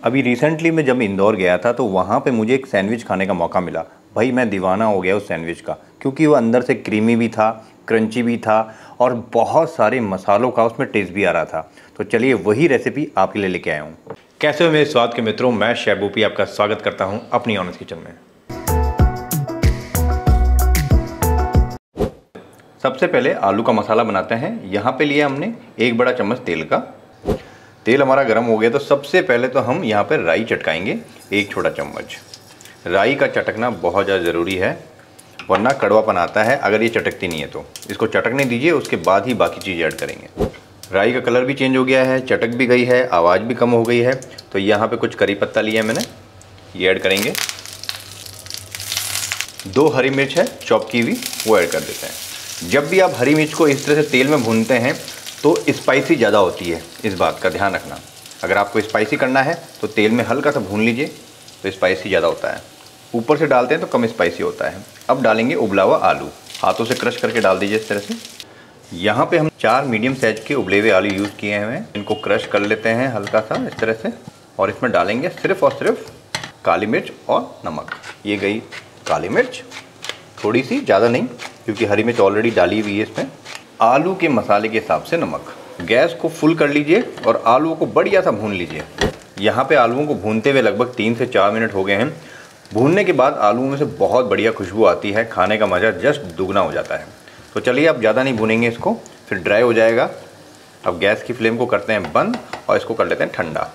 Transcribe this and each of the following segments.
अभी रिसेंटली मैं जब इंदौर गया था तो वहाँ पे मुझे एक सैंडविच खाने का मौका मिला। भाई मैं दीवाना हो गया उस सैंडविच का, क्योंकि वो अंदर से क्रीमी भी था, क्रंची भी था और बहुत सारे मसालों का उसमें टेस्ट भी आ रहा था। तो चलिए वही रेसिपी आपके लिए लेके आया हूँ। कैसे हो मेरे स्वाद के मित्रों, मैं शेफ भूपी आपका स्वागत करता हूँ अपनी ऑनेस्ट किचन में। सबसे पहले आलू का मसाला बनाते हैं। यहाँ पे लिया हमने 1 बड़ा चम्मच तेल का। तेल हमारा गर्म हो गया तो सबसे पहले तो हम यहाँ पर राई चटकाएंगे 1 छोटा चम्मच। राई का चटकना बहुत ज़्यादा ज़रूरी है, वरना कड़वापन आता है अगर ये चटकती नहीं है। तो इसको चटकने दीजिए, उसके बाद ही बाकी चीज़ ऐड करेंगे। राई का कलर भी चेंज हो गया है, चटक भी गई है, आवाज़ भी कम हो गई है। तो यहाँ पे कुछ करी पत्ता लिया है मैंने, ये ऐड करेंगे। 2 हरी मिर्च है चॉप की हुई, वो ऐड कर देते हैं। जब भी आप हरी मिर्च को इस तरह से तेल में भूनते हैं तो स्पाइसी ज़्यादा होती है, इस बात का ध्यान रखना। अगर आपको स्पाइसी करना है तो तेल में हल्का सा भून लीजिए, तो स्पाइसी ज़्यादा होता है। ऊपर से डालते हैं तो कम स्पाइसी होता है। अब डालेंगे उबला हुआ आलू, हाथों से क्रश करके डाल दीजिए इस तरह से। यहाँ पे हम 4 मीडियम साइज के उबले हुए आलू यूज़ किए हैं। इनको क्रश कर लेते हैं हल्का सा इस तरह से, और इसमें डालेंगे सिर्फ और सिर्फ काली मिर्च और नमक। ये गई काली मिर्च, थोड़ी सी, ज़्यादा नहीं, क्योंकि हरी मिर्च ऑलरेडी डाली हुई है इसमें। आलू के मसाले के हिसाब से नमक। गैस को फुल कर लीजिए और आलूओं को बढ़िया सा भून लीजिए। यहाँ पे आलूओं को भूनते हुए लगभग 3 से 4 मिनट हो गए हैं। भूनने के बाद आलूओं में से बहुत बढ़िया खुशबू आती है, खाने का मज़ा जस्ट दुगना हो जाता है। तो चलिए अब ज़्यादा नहीं भूनेंगे इसको, फिर ड्राई हो जाएगा। अब गैस की फ्लेम को करते हैं बंद और इसको कर लेते हैं ठंडा।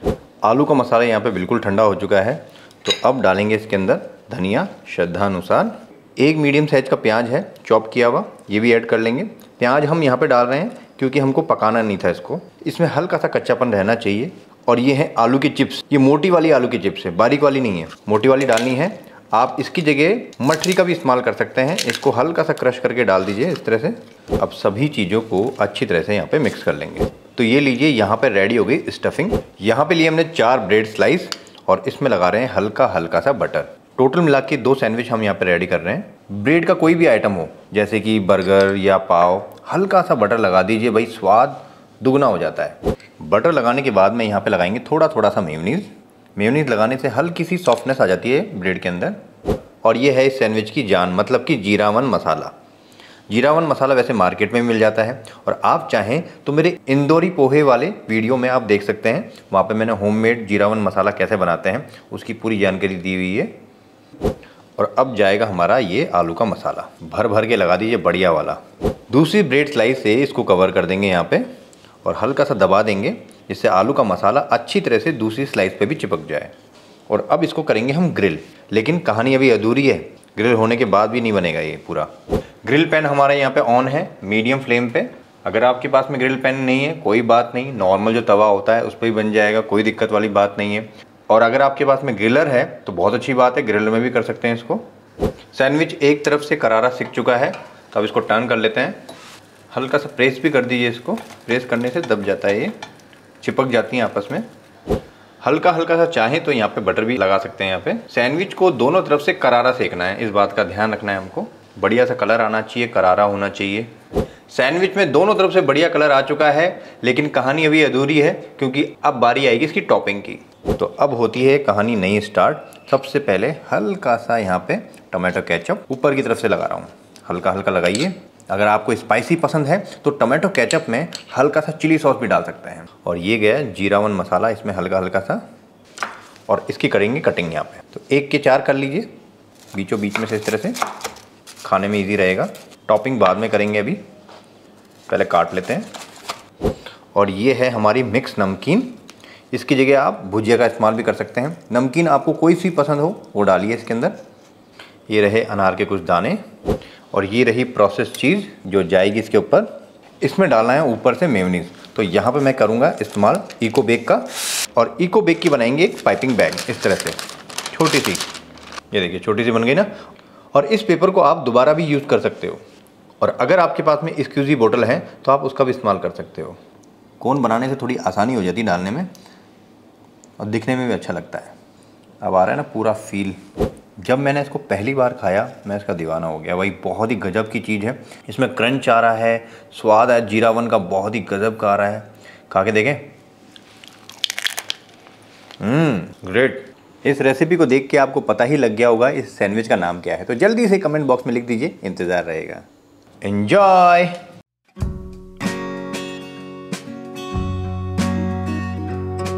आलू का मसाला यहाँ पे बिल्कुल ठंडा हो चुका है। तो अब डालेंगे इसके अंदर धनिया श्रद्धानुसार। 1 मीडियम साइज का प्याज है चॉप किया हुआ, ये भी ऐड कर लेंगे। प्याज हम यहाँ पे डाल रहे हैं क्योंकि हमको पकाना नहीं था इसको, इसमें हल्का सा कच्चापन रहना चाहिए। और ये है आलू की चिप्स, ये मोटी वाली आलू की चिप्स है, बारीक वाली नहीं है, मोटी वाली डालनी है। आप इसकी जगह मठरी का भी इस्तेमाल कर सकते हैं। इसको हल्का सा क्रश करके डाल दीजिए इस तरह से। अब सभी चीज़ों को अच्छी तरह से यहाँ पे मिक्स कर लेंगे। तो ये लीजिए, यहाँ पे रेडी हो गई स्टफिंग। यहाँ पे लिए हमने 4 ब्रेड स्लाइस और इसमें लगा रहे हैं हल्का हल्का सा बटर। टोटल मिला के 2 सैंडविच हम यहाँ पे रेडी कर रहे हैं। ब्रेड का कोई भी आइटम हो, जैसे कि बर्गर या पाव, हल्का सा बटर लगा दीजिए, भाई स्वाद दुगना हो जाता है। बटर लगाने के बाद में यहाँ पे लगाएंगे थोड़ा थोड़ा सा मेयोनीज़। मेयोनीज़ लगाने से हल्की सी सॉफ्टनेस आ जाती है ब्रेड के अंदर। और ये है इस सैंडविच की जान, मतलब कि जीरावन मसाला। जीरावन मसाला वैसे मार्केट में मिल जाता है, और आप चाहें तो मेरे इंदौरी पोहे वाले वीडियो में आप देख सकते हैं। वहाँ पे मैंने होममेड जीरावन मसाला कैसे बनाते हैं उसकी पूरी जानकारी दी हुई है। और अब जाएगा हमारा ये आलू का मसाला, भर भर के लगा दीजिए बढ़िया वाला। दूसरी ब्रेड स्लाइस से इसको कवर कर देंगे यहाँ पे और हल्का सा दबा देंगे, जिससे आलू का मसाला अच्छी तरह से दूसरी स्लाइस पे भी चिपक जाए। और अब इसको करेंगे हम ग्रिल, लेकिन कहानी अभी अधूरी है, ग्रिल होने के बाद भी नहीं बनेगा ये पूरा। ग्रिल पैन हमारा यहाँ पे ऑन है मीडियम फ्लेम पे। अगर आपके पास में ग्रिल पैन नहीं है कोई बात नहीं, नॉर्मल जो तवा होता है उस पर भी बन जाएगा, कोई दिक्कत वाली बात नहीं है। और अगर आपके पास में ग्रिलर है तो बहुत अच्छी बात है, ग्रिल में भी कर सकते हैं इसको। सैंडविच एक तरफ से करारा सिक चुका है, तो अब इसको टर्न कर लेते हैं। हल्का सा प्रेस भी कर दीजिए इसको, प्रेस करने से दब जाता है, ये चिपक जाती हैं आपस में। हल्का हल्का सा चाहें तो यहाँ पे बटर भी लगा सकते हैं। यहाँ पे सैंडविच को दोनों तरफ से करारा सेकना है, इस बात का ध्यान रखना है हमको। बढ़िया सा कलर आना चाहिए, करारा होना चाहिए। सैंडविच में दोनों तरफ से बढ़िया कलर आ चुका है, लेकिन कहानी अभी अधूरी है, क्योंकि अब बारी आएगी इसकी टॉपिंग की। तो अब होती है कहानी नई स्टार्ट। सबसे पहले हल्का सा यहाँ पे टमाटो केचप ऊपर की तरफ से लगा रहा हूँ, हल्का हल्का लगाइए। अगर आपको स्पाइसी पसंद है तो टमाटो केचप में हल्का सा चिली सॉस भी डाल सकते हैं। और ये गया जीरावन मसाला इसमें हल्का हल्का सा, और इसकी करेंगे कटिंग यहाँ पे। तो 1 के 4 कर लीजिए बीचों बीच में से, इस तरह से खाने में ईजी रहेगा। टॉपिंग बाद में करेंगे, अभी पहले काट लेते हैं। और ये है हमारी मिक्स नमकीन। इसकी जगह आप भुजिया का इस्तेमाल भी कर सकते हैं। नमकीन आपको कोई सी पसंद हो वो डालिए इसके अंदर। ये रहे अनार के कुछ दाने, और ये रही प्रोसेस चीज़ जो जाएगी इसके ऊपर। इसमें डालना है ऊपर से मेयोनीज़। तो यहाँ पे मैं करूँगा इस्तेमाल इको बेक का, और इको बेक की बनाएंगे एक पाइपिंग बैग इस तरह से, छोटी सी। ये देखिए छोटी सी बन गई ना। और इस पेपर को आप दोबारा भी यूज़ कर सकते हो, और अगर आपके पास में एक्सक्यूज़ी बोतल है तो आप उसका भी इस्तेमाल कर सकते हो। कोन बनाने से थोड़ी आसानी हो जाती है डालने में, और दिखने में भी अच्छा लगता है। अब आ रहा है ना पूरा फील। जब मैंने इसको पहली बार खाया मैं इसका दीवाना हो गया भाई, बहुत ही गजब की चीज़ है। इसमें क्रंच आ रहा है, स्वाद है जीरावन का बहुत ही गजब का आ रहा है। खा के देखें। ग्रेट। इस रेसिपी को देख के आपको पता ही लग गया होगा इस सैंडविच का नाम क्या है, तो जल्दी से कमेंट बॉक्स में लिख दीजिए, इंतज़ार रहेगा। एंजॉय।